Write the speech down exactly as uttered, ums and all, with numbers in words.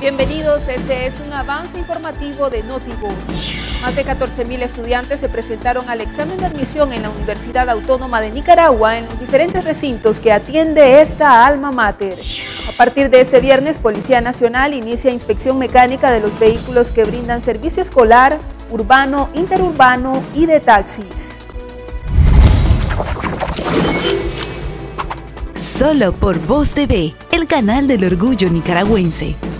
Bienvenidos, este es un avance informativo de Notivoz. Más de catorce mil estudiantes se presentaron al examen de admisión en la Universidad Autónoma de Nicaragua en los diferentes recintos que atiende esta alma mater. A partir de ese viernes, Policía Nacional inicia inspección mecánica de los vehículos que brindan servicio escolar, urbano, interurbano y de taxis. Solo por Voz T V, el canal del orgullo nicaragüense.